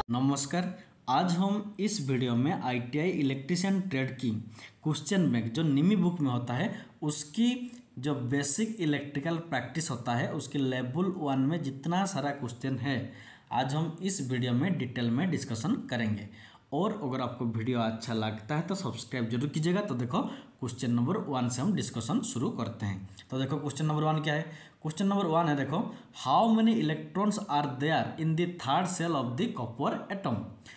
नमस्कार। आज हम इस वीडियो में आईटीआई इलेक्ट्रीशियन ट्रेड की क्वेश्चन बैंक जो निमी बुक में होता है उसकी जो बेसिक इलेक्ट्रिकल प्रैक्टिस होता है उसके लेवल 1 में जितना सारा क्वेश्चन है आज हम इस वीडियो में डिटेल में डिस्कशन करेंगे। और अगर आपको वीडियो अच्छा लगता है तो सब्सक्राइब जरूर कीजिएगा। तो देखो क्वेश्चन नंबर 1 से हम डिस्कशन शुरू करते हैं। तो देखो क्वेश्चन नंबर 1 क्या है। क्वेश्चन नंबर 1 है, देखो how many electrons are there in the third shell of the copper atom.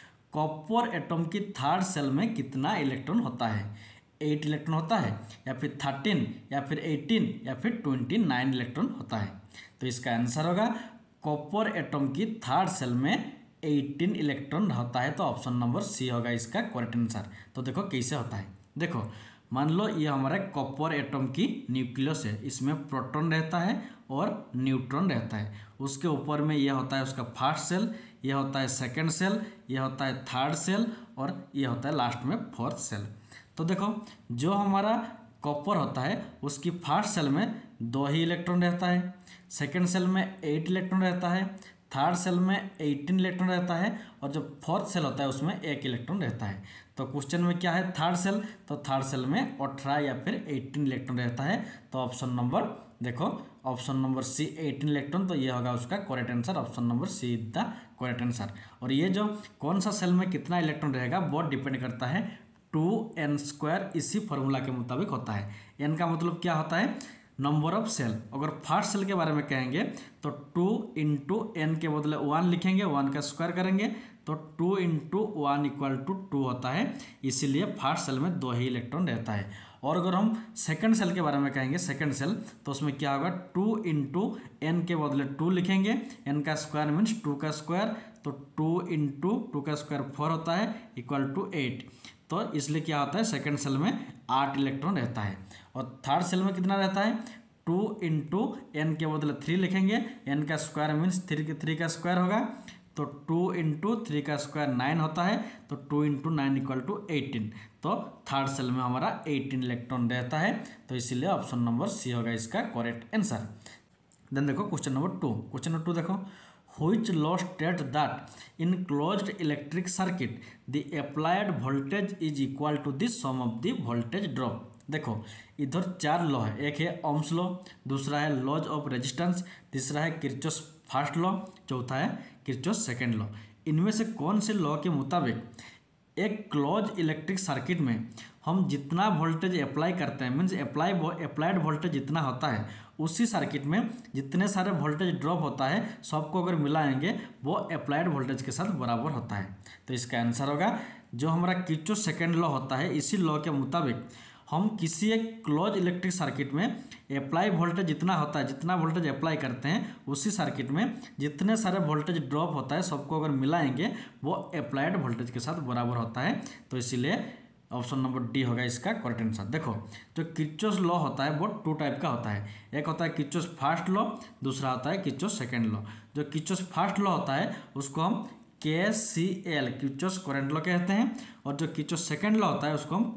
Copper atom की थर्ड सेल में कितना इलेक्ट्रॉन होता है। 8 इलेक्ट्रॉन होता है या फिर 13 या फिर 18 या फिर 29 इलेक्ट्रॉन होता है। तो इसका आंसर होगा कॉपर एटम की थर्ड सेल में 18 इलेक्ट्रॉन होता है। तो ऑप्शन नंबर सी होगा इसका करेक्ट आंसर। तो देखो कैसे होता है। देखो मान लो ये हमारा कॉपर एटम की न्यूक्लियस है, इसमें प्रोटॉन रहता है और न्यूट्रॉन रहता है। उसके ऊपर में यह होता है उसका फर्स्ट सेल, यह होता है सेकंड सेल, यह होता है थर्ड सेल और यह होता है लास्ट में फोर्थ सेल। तो देखो जो हमारा कॉपर होता है उसकी फर्स्ट सेल में 2 ही इलेक्ट्रॉन रहता है, सेकंड सेल में 8 इलेक्ट्रॉन रहता है, थर्ड सेल में 18 इलेक्ट्रॉन रहता है और जो फोर्थ सेल होता है उसमें 1 इलेक्ट्रॉन रहता है। तो क्वेश्चन में क्या है थर्ड सेल, तो थर्ड सेल में 18 या फिर 18 इलेक्ट्रॉन रहता है। तो ऑप्शन नंबर देखो ऑप्शन नंबर सी 18 इलेक्ट्रॉन, तो ये होगा उसका correct answer. Option number C is the correct answer. और ये जो कौन सा सेल में कितना इलेक्ट्रॉन रहेगा वो डिपेंड करता है 2n², इसी फॉर्मूला के मुताबिक होता है। n का मतलब क्या होता है नंबर ऑफ सेल। अगर फर्स्ट सेल के बारे में कहेंगे तो 2 इंटू एन के बदले 1 लिखेंगे, 1 का स्क्वायर करेंगे तो 2 इंटू 1 इक्वल टू 2 होता है। इसीलिए फर्स्ट सेल में 2 ही इलेक्ट्रॉन रहता है। और अगर हम सेकंड सेल के बारे में कहेंगे सेकंड सेल, तो उसमें क्या होगा 2 इंटू एन के बदले 2 लिखेंगे, एन का स्क्वायर मीन्स 2 का स्क्वायर, तो 2 इंटू 2 का स्क्वायर 4 होता है इक्वल टू 8। तो इसलिए क्या होता है सेकंड सेल में 8 इलेक्ट्रॉन रहता है। और थर्ड सेल में कितना रहता है 2 इंटू एन के बदले 3 लिखेंगे, एन का स्क्वायर मीन्स 3 का स्क्वायर होगा, तो 2 इंटू 3 का स्क्वायर 9 होता है, तो 2 इंटू 9 इक्वल टू 18। तो थर्ड सेल में हमारा 18 इलेक्ट्रॉन रहता है। तो इसीलिए ऑप्शन नंबर सी होगा इसका करेक्ट आंसर। देन देखो क्वेश्चन नंबर 2। क्वेश्चन नंबर 2 देखो which law state that in closed electric circuit the applied voltage is equal to the sum of the voltage drop। देखो इधर 4 लॉ है, एक है Ohm's law, दूसरा है लॉज ऑफ रेजिस्टेंस, तीसरा है किरचॉफ फर्स्ट लॉ, चौथा है किरचॉफ सेकंड लॉ। इनमें से कौन से लॉ के मुताबिक एक क्लोज इलेक्ट्रिक सर्किट में हम जितना वोल्टेज अप्लाई करते हैं मीन्स अप्लाइड वोल्टेज जितना होता है उसी सर्किट में जितने सारे वोल्टेज ड्रॉप होता है सबको अगर मिलाएंगे वो अप्लाइड वोल्टेज के साथ बराबर होता है। तो इसका आंसर होगा जो हमारा किरचॉफ सेकंड लॉ होता है, इसी लॉ के मुताबिक हम किसी एक क्लोज इलेक्ट्रिक सर्किट में अप्लाई वोल्टेज जितना होता है, जितना वोल्टेज अप्लाई करते हैं उसी सर्किट में जितने सारे वोल्टेज ड्रॉप होता है सबको अगर मिलाएंगे वो अप्लाइड वोल्टेज के साथ बराबर होता है। तो इसीलिए ऑप्शन नंबर डी होगा इसका करेक्ट आंसर। देखो जो किरचॉफ लॉ होता है वो 2 टाइप का होता है, एक होता है किरचॉफ फर्स्ट लॉ, दूसरा होता है किरचॉफ सेकंड लॉ। जो किरचॉफ फर्स्ट लॉ होता है उसको हम KCL किरचॉफ करंट लॉ कहते हैं, और जो किरचॉफ सेकंड लॉ होता है उसको हम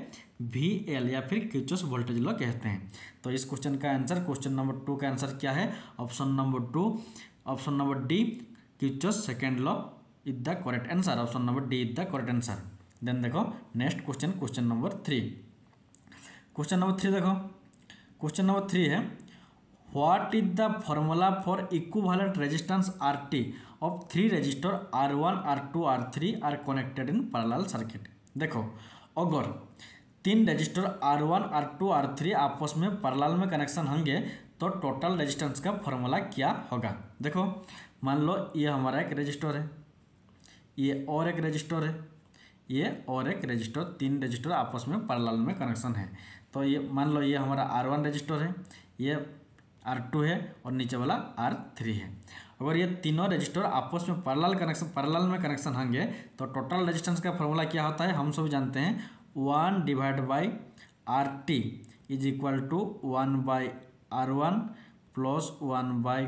KVL या फिर किरचॉफ वोल्टेज लॉ कहते हैं। तो इस क्वेश्चन का आंसर क्वेश्चन नंबर 2 का आंसर क्या है option number 2, option number D Kirchhoff second law is the correct answer. Option number D is the correct answer. Then देखो next question, question number 3। Question number 3 देखो question number 3 है what is the formula for equivalent resistance RT of 3 resistor R1 R2 R3 are connected in parallel circuit. देखो अगर 3 resistor R1 R2 R3 आपस में parallel में connection होंगे तो total resistance का फॉर्मूला क्या होगा। देखो मान लो ये हमारा एक रजिस्टर है, ये और एक रजिस्टर है, ये और एक रजिस्टर, 3 रजिस्टर आपस में पैरेलल में कनेक्शन है। तो ये मान लो ये हमारा R1 रजिस्टर है, ये R2 है और नीचे वाला R3 है। अगर ये तीनों रजिस्टर आपस में पैरेलल में कनेक्शन होंगे तो टोटल रेजिस्टेंस का फॉर्मूला क्या होता है हम सब जानते हैं 1 divide by RT is equal to 1 by R1 plus 1 by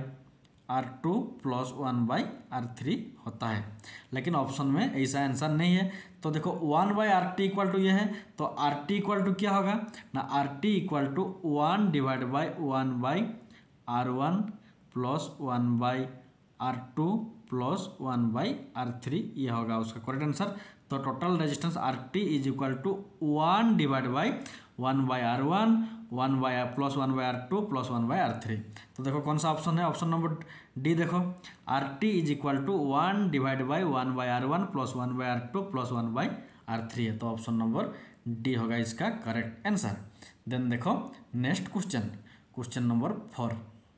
R2 plus 1 by R3 होता है। लेकिन ऑप्शन में ऐसा आंसर नहीं है। तो देखो 1 बाई RT इक्वल टू ये है, तो RT इक्वल टू क्या होगा ना RT equal to 1 divide by 1 by R1 plus 1 by R2 plus 1/R3 ये होगा उसका करेक्ट आंसर। तो total resistance RT is equal to 1 divide by 1/R1 plus 1/R2 plus 1/R3। तो देखो कौन सा ऑप्शन है, ऑप्शन नंबर डी देखो, RT is equal to 1 divide by 1/R1 plus 1/R2 plus 1/R3 है। तो ऑप्शन नंबर डी होगा इसका करेक्ट आंसर। देन देखो नेक्स्ट क्वेश्चन, क्वेश्चन नंबर 4।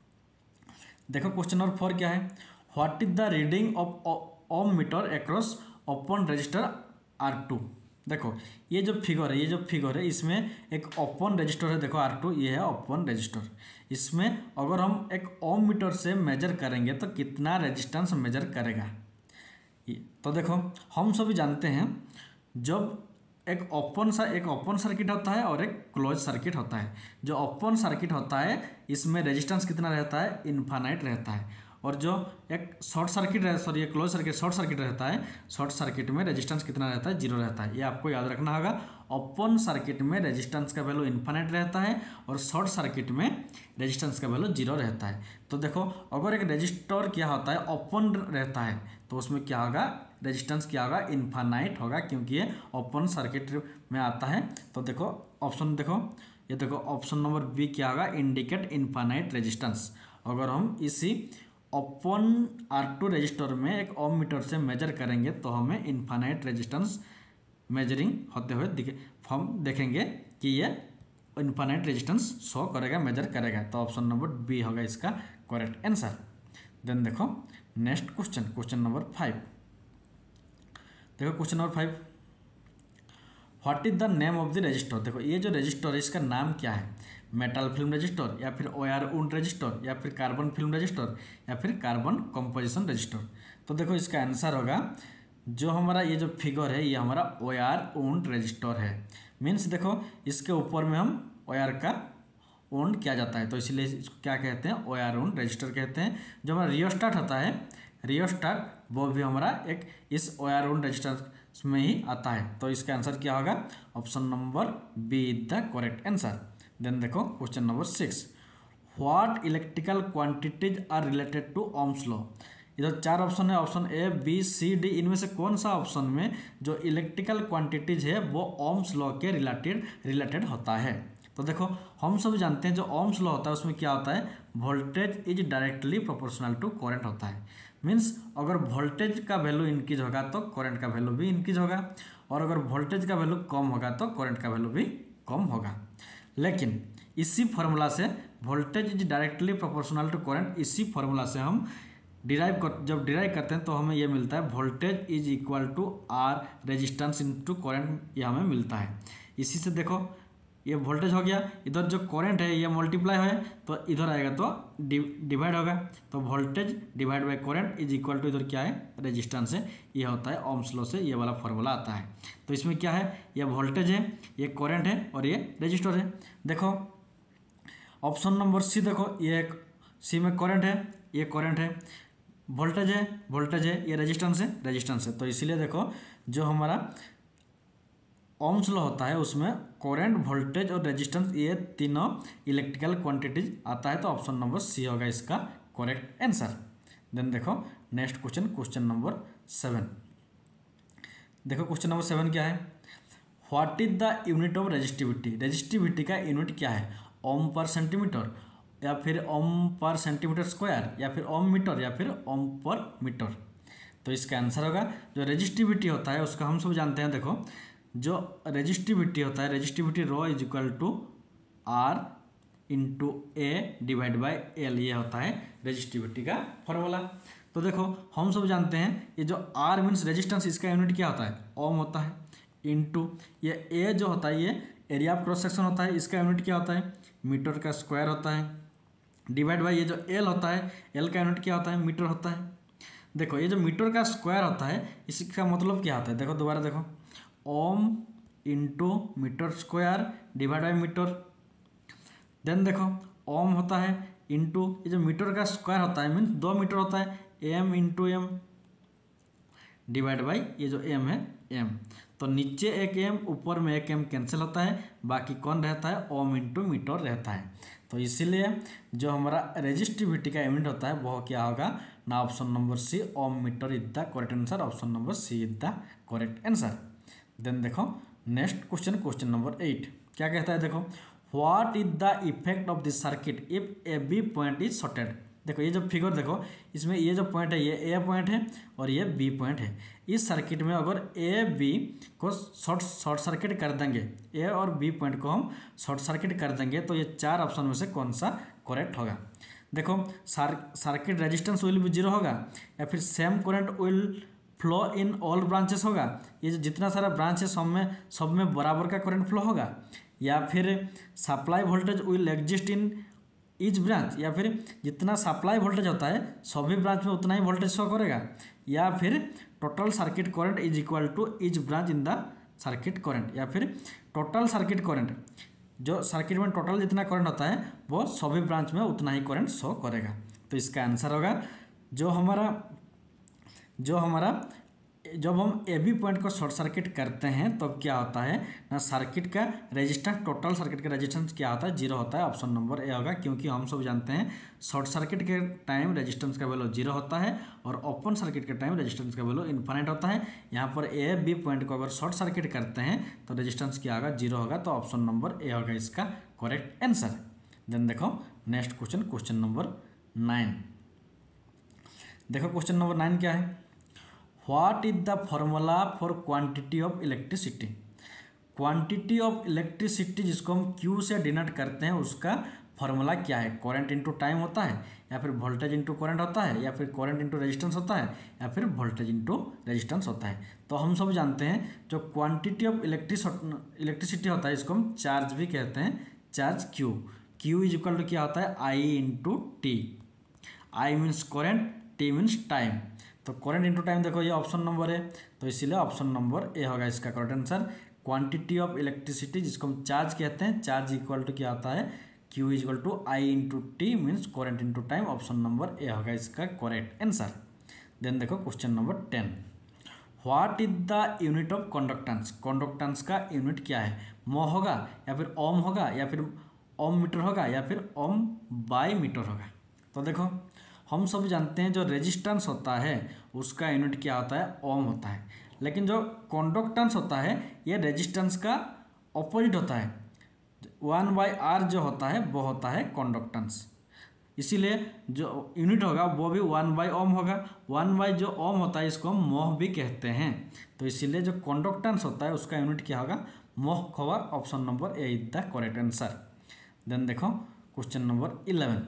देखो क्वेश्चन नंबर 4 क्या है, what is the reading of ohm meter across open resistor R2। देखो ये जो फिगर है इसमें एक ओपन रजिस्टर है, देखो R2 ये है ओपन रजिस्टर। इसमें अगर हम एक ओम मीटर से मेजर करेंगे तो कितना रेजिस्टेंस मेजर करेगा। तो देखो हम सभी जानते हैं जब एक ओपन सर्किट होता है और एक क्लोज सर्किट होता है। जो ओपन सर्किट होता है इसमें रेजिस्टेंस कितना रहता है, इनफाइनाइट रहता है। और जो एक शॉर्ट सर्किट ये क्लोज सर्किट शॉर्ट सर्किट रहता है, शॉर्ट सर्किट में रेजिस्टेंस कितना रहता है, 0 रहता है। ये आपको याद रखना होगा। ओपन सर्किट में रेजिस्टेंस का वैल्यू इनफाइनाइट रहता है और शॉर्ट सर्किट में रेजिस्टेंस का वैल्यू 0 रहता है। तो देखो अगर एक रजिस्टर क्या होता है, ओपन रहता है, तो उसमें क्या होगा, रेजिस्टेंस क्या होगा, इनफाइनाइट होगा, क्योंकि ये ओपन सर्किट में आता है। तो देखो ऑप्शन देखो, ये देखो ऑप्शन नंबर बी क्या होगा, इंडिकेट इनफाइनाइट रेजिस्टेंस। अगर हम इसी ओपन R2 रजिस्टर में एक ओम मीटर से मेजर करेंगे तो हमें इनफाइनाइट रेजिस्टेंस मेजरिंग होते हुए हम देखेंगे कि ये इनफाइनाइट रेजिस्टेंस शो करेगा, मेजर करेगा। तो ऑप्शन नंबर बी होगा इसका करेक्ट आंसर। देन देखो नेक्स्ट क्वेश्चन, क्वेश्चन नंबर 5। देखो question number 5, what is the name of the resistor. देखो ये जो रजिस्टर है इसका नाम क्या है, मेटल फिल्म रजिस्टर या फिर वायर वुंड रजिस्टर या फिर कार्बन फिल्म रजिस्टर या फिर कार्बन कंपोजिशन रजिस्टर। तो देखो इसका आंसर होगा, जो हमारा ये जो फिगर है ये हमारा वायर वुंड रजिस्टर है। मीन्स देखो इसके ऊपर में हम वायर का वुंड किया जाता है, तो इसलिए इसको क्या कहते हैं, वायर वुंड रजिस्टर कहते हैं। जो हमारा रियोस्टाट होता है, रियोस्टाट वो भी हमारा एक इस वायर वुंड रजिस्टर में ही आता है। तो इसका आंसर क्या होगा, option number B is the correct answer. Then देखो question number 6, what electrical quantities are related to ohm's law. इधर 4 ऑप्शन है, option A B C D, इनमें से कौन सा ऑप्शन में जो इलेक्ट्रिकल क्वांटिटीज है वो ओम्स लॉ के रिलेटेड होता है। तो देखो हम सब जानते हैं जो ओम्स लॉ होता है उसमें क्या होता है, voltage is directly proportional to current होता है। मीन्स अगर वोल्टेज का वैल्यू इंक्रीज होगा तो करंट का वैल्यू भी इंक्रीज होगा, और अगर वोल्टेज का वैल्यू कम होगा तो करंट का वैल्यू भी कम होगा। लेकिन इसी फॉर्मूला से voltage is directly proportional to current, इसी फॉर्मूला से हम जब डिराइव करते हैं तो हमें ये मिलता है voltage is equal to R resistance into current, ये हमें मिलता है। इसी से देखो ये वोल्टेज हो गया, इधर जो करंट है ये मल्टीप्लाई है तो इधर आएगा तो डिवाइड होगा। तो voltage divide by current is equal to इधर क्या है, रेजिस्टेंस है। ये होता है ओम्स लॉ से ये वाला फॉर्मूला आता है। तो इसमें क्या है, ये वोल्टेज है, ये करंट है और ये रेजिस्टर है। देखो ऑप्शन नंबर सी, देखो ये सी में करंट है, ये करंट है, वोल्टेज है, ये रेजिस्टेंस है। तो इसीलिए देखो जो हमारा ओम्स लॉ होता है उसमें करंट, वोल्टेज और रेजिस्टेंस ये तीनों इलेक्ट्रिकल क्वांटिटीज आता है। तो ऑप्शन नंबर सी होगा इसका करेक्ट आंसर। देन देखो नेक्स्ट क्वेश्चन, क्वेश्चन नंबर 7। देखो क्वेश्चन नंबर 7 क्या है, what is the unit of resistivity. Resistivity का यूनिट क्या है, ओम पर सेंटीमीटर या फिर ओम पर सेंटीमीटर स्क्वायर या फिर ओम मीटर या फिर ओम पर मीटर। तो इसका आंसर होगा, जो रेजिस्टिविटी होता है उसका हम सब जानते हैं। देखो जो रेजिस्टिविटी होता है, resistivity rho is equal to R into A divide by L, ये होता है रेजिस्टिविटी का फॉर्मूला। तो देखो हम सब जानते हैं ये जो आर मीन्स रेजिस्टेंस, इसका यूनिट क्या होता है, ओम होता है, इंटू ये ए जो होता है ये एरिया ऑफ क्रॉस सेक्शन होता है, इसका यूनिट क्या होता है, मीटर का स्क्वायर होता है, डिवाइड बाई ये जो एल होता है, एल का यूनिट क्या होता है, मीटर होता है। देखो ये जो मीटर का स्क्वायर होता है इसका मतलब क्या होता है, देखो दोबारा देखो, ohm into metre square divide by metre. Then देखो ओम होता है इंटू ये जो मीटर का स्क्वायर होता है मीन्स 2 मीटर होता है, M into M divide by ये जो एम है एम। तो नीचे एक एम ऊपर में एक एम कैंसिल होता है, बाकी कौन रहता है, ओम इंटू मीटर रहता है। तो इसीलिए जो हमारा रेजिस्टिविटी का यूनिट होता है वह क्या होगा, ना option number C ohm metre is the correct answer, option number C is the correct answer. Then देखो नेक्स्ट क्वेश्चन, क्वेश्चन नंबर 8 क्या कहता है, देखो what is the effect of this circuit if A B point is shorted. देखो ये जो figure देखो, इसमें ये जो पॉइंट है ये ए पॉइंट है और ये बी पॉइंट है। इस सर्किट में अगर ए बी को शॉर्ट सर्किट कर देंगे, ए और बी पॉइंट को हम शॉर्ट सर्किट कर देंगे, तो ये 4 ऑप्शन में से कौन सा करेक्ट होगा। देखो सर्किट रेजिस्टेंस विल भी 0 होगा, या फिर same current will flow in all branches होगा, ये जो जितना सारा ब्रांच है सब में बराबर का करंट फ्लो होगा, या फिर supply voltage will exist in each branch, या फिर जितना सप्लाई वोल्टेज होता है सभी ब्रांच में उतना ही वोल्टेज शो करेगा, या फिर total circuit current is equal to each branch in the circuit current, या फिर टोटल सर्किट करंट जो सर्किट में टोटल जितना करंट होता है वो सभी ब्रांच में उतना ही करंट शो करेगा। तो इसका आंसर होगा जो हमारा जब हम ए बी पॉइंट को शॉर्ट सर्किट करते हैं तब तो क्या होता है ना, सर्किट का रेजिस्टेंस, टोटल सर्किट का रेजिस्टेंस क्या होता है, 0 होता है, ऑप्शन नंबर ए होगा। क्योंकि हम सब जानते हैं शॉर्ट सर्किट के टाइम रेजिस्टेंस का वैल्यू 0 होता है और ओपन सर्किट के टाइम रेजिस्टेंस का वैल्यू इन्फिनिट होता है। यहाँ पर ए बी पॉइंट को अगर शॉर्ट सर्किट करते हैं तो रेजिस्टेंस क्या होगा, 0 होगा, तो ऑप्शन नंबर ए होगा इसका करेक्ट आंसर। देन देखो नेक्स्ट क्वेश्चन, क्वेश्चन नंबर 9। देखो क्वेश्चन नंबर 9 क्या है, what is the formula for quantity of electricity. Quantity of electricity जिसको हम क्यू से डिनोट करते हैं उसका फॉर्मूला क्या है, करंट इनटू टाइम होता है, या फिर वोल्टेज इनटू करंट होता है, या फिर करंट इनटू रेजिस्टेंस होता है, या फिर वोल्टेज इनटू रेजिस्टेंस होता है। तो हम सब जानते हैं जो क्वांटिटी ऑफ इलेक्ट्रिसिटी होता है इसको हम चार्ज भी कहते हैं, charge Q. Q is equal to क्या होता है, I into T. I means current, T means time. तो करंट इनटू टाइम देखो ये ऑप्शन नंबर है, तो इसीलिए ऑप्शन नंबर ए होगा इसका correct answer. Quantity of electricity जिसको हम चार्ज कहते हैं, चार्ज इक्वल टू क्या होता है, Q is equal to I into T means current into time, option number A होगा इसका करेक्ट आंसर। देन देखो question number 10, what is the unit of conductance. Conductance का यूनिट क्या है, मो होगा, या फिर ओम होगा, या फिर ओम मीटर होगा, या फिर ओम बाई मीटर होगा। तो देखो हम सब जानते हैं जो रेजिस्टेंस होता है उसका यूनिट क्या होता है, ओम होता है, लेकिन जो कंडक्टेंस होता है ये रेजिस्टेंस का ऑपोजिट होता है। 1/R जो होता है वो होता है कंडक्टेंस, इसीलिए जो यूनिट होगा वो भी 1/ओम होगा। 1/ जो ओम होता है इसको हम मोह भी कहते हैं, तो इसीलिए जो कंडक्टेंस होता है उसका यूनिट क्या होगा, मोह होगा, option number A is the correct answer. Then देखो क्वेश्चन नंबर 11।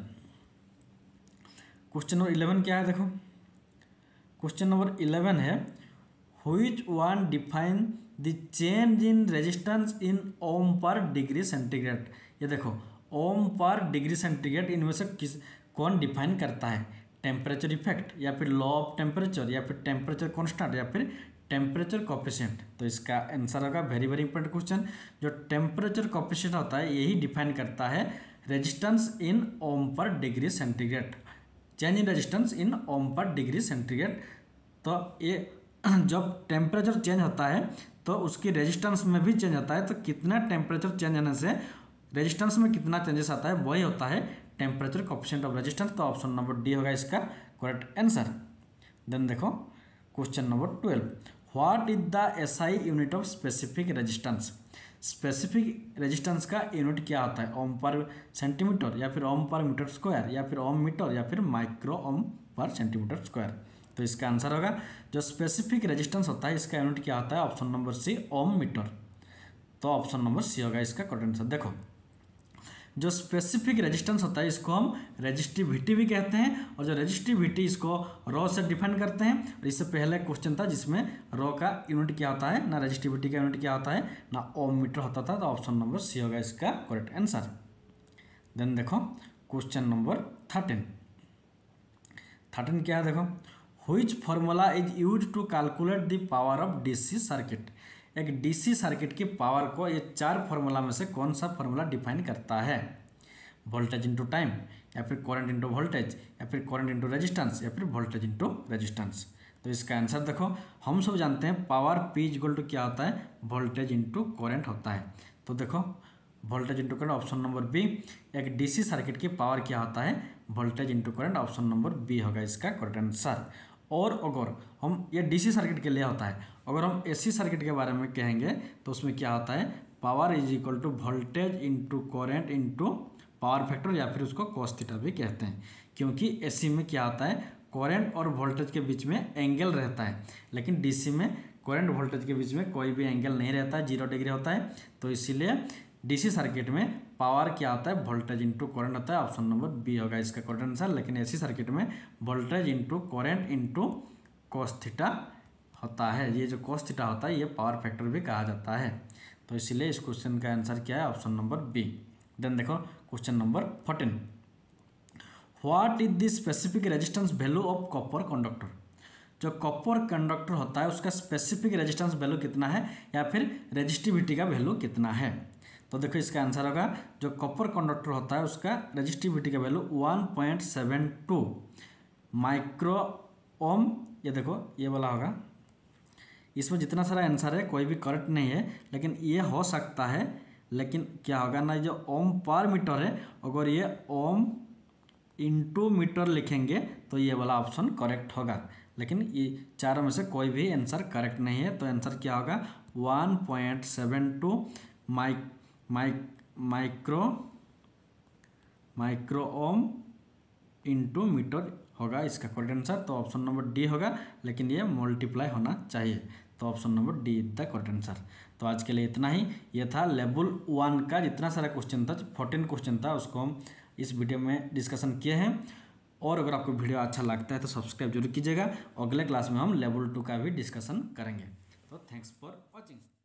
क्वेश्चन नंबर 11 क्या है, देखो क्वेश्चन नंबर 11 है, which one define the change in resistance in ohm per degree centigrade. ये देखो ओम पर डिग्री सेंटीग्रेड इनमें से कौन डिफाइन करता है, टेम्परेचर इफेक्ट, या फिर लॉ ऑफ टेम्परेचर, या फिर टेम्परेचर कॉन्स्टेंट, या फिर टेम्परेचर कोफिशिएंट। तो इसका आंसर होगा वेरी वेरी इंपॉर्टेंट क्वेश्चन, जो टेम्परेचर कोफिशिएंट होता है यही डिफाइन करता है resistance in ohm per degree centigrade, change in resistance in ohm per degree centigrade. तो ये जब टेम्परेचर चेंज होता है तो उसकी रेजिस्टेंस में भी चेंज होता है, तो कितना टेम्परेचर चेंज होने से रेजिस्टेंस में कितना चेंजेस आता है वही होता है टेम्परेचर कोफिशिएंट ऑफ रेजिस्टेंस। तो ऑप्शन नंबर डी होगा इसका करेक्ट आंसर। देन देखो question number 12, what is the SI unit of specific resistance. Specific resistance का यूनिट क्या होता है, ओम पर सेंटीमीटर, या फिर ओम पर मीटर स्क्वायर, या फिर ओम मीटर, या फिर माइक्रो ओम पर सेंटीमीटर स्क्वायर। तो इसका आंसर होगा जो स्पेसिफिक रेजिस्टेंस होता है इसका यूनिट क्या होता है, option number C ohm metre. तो ऑप्शन नंबर सी होगा इसका करेक्ट आंसर। देखो जो स्पेसिफिक रेजिस्टेंस होता है इसको हम रेजिस्टिविटी भी कहते हैं, और जो रेजिस्टिविटी इसको रो से डिफाइन करते हैं। और इससे पहले क्वेश्चन था जिसमें रो का यूनिट क्या होता है, ना रेजिस्टिविटी का यूनिट क्या होता है, ना ओम मीटर होता था। तो ऑप्शन नंबर सी होगा इसका करेक्ट आंसर। देन देखो क्वेश्चन नंबर 13 क्या है, देखो which formula is use to calculate the power of DC circuit. एक डीसी सर्किट की पावर को ये 4 फार्मूला में से कौन सा फार्मूला डिफाइन करता है, वोल्टेज इंटू टाइम, या फिर करंट इंटू वोल्टेज, या फिर करंट इंटू रेजिस्टेंस, या फिर वोल्टेज इंटू रेजिस्टेंस। तो इसका आंसर देखो हम सब जानते हैं पावर पी इक्वल टू क्या होता है, वोल्टेज इंटू करंट होता है। तो देखो voltage into current option number B, एक डीसी सर्किट की पावर क्या होता है, voltage into current, option number B होगा इसका करेक्ट आंसर। और अगर हम ये डीसी सर्किट के लिए होता है, अगर हम एसी सर्किट के बारे में कहेंगे तो उसमें क्या होता है, power is equal to voltage into current into power factor, या फिर उसको कॉस थीटा भी कहते हैं। क्योंकि एसी में क्या होता है, करंट और वोल्टेज के बीच में एंगल रहता है, लेकिन डीसी में करंट वोल्टेज के बीच में कोई भी एंगल नहीं रहता है, 0 डिग्री होता है। तो इसीलिए डीसी सर्किट में पावर क्या होता है, वोल्टेज इंटू करंट होता है, ऑप्शन नंबर बी होगा इसका करेक्ट आंसर। लेकिन एसी सर्किट में voltage into current into cos theta होता है। ये जो कॉस थीटा होता है ये पावर फैक्टर भी कहा जाता है। तो इसीलिए इस क्वेश्चन का आंसर क्या है, ऑप्शन नंबर बी। देन देखो question number 14, what is the specific resistance value of copper conductor. जो कॉपर कंडक्टर होता है उसका स्पेसिफिक रेजिस्टेंस वैल्यू कितना है, या फिर रेजिस्टिविटी का वैल्यू कितना है। तो देखो इसका आंसर होगा, जो कॉपर कंडक्टर होता है उसका रेजिस्टिविटी का वैल्यू 1.72 माइक्रो ओम। ये देखो ये वाला होगा। इसमें जितना सारा आंसर है कोई भी करेक्ट नहीं है, लेकिन ये हो सकता है। लेकिन क्या होगा ना, जो ओम पर मीटर है, अगर ये ओम इंटू मीटर लिखेंगे तो ये वाला ऑप्शन करेक्ट होगा। लेकिन ये चारों में से कोई भी आंसर करेक्ट नहीं है। तो आंसर क्या होगा, 1.72 माइक्रो ओम इंटू मीटर होगा इसका करेक्ट आंसर। तो ऑप्शन नंबर डी होगा, लेकिन ये मल्टीप्लाई होना चाहिए। तो option number D is the correct answer. तो आज के लिए इतना ही। ये था लेवल 1 का जितना सारा क्वेश्चन था, 14 क्वेश्चन था, उसको हम इस वीडियो में डिस्कशन किए हैं। और अगर आपको वीडियो अच्छा लगता है तो सब्सक्राइब जरूर कीजिएगा। अगले क्लास में हम लेवल 2 का भी डिस्कशन करेंगे। तो थैंक्स फॉर वॉचिंग।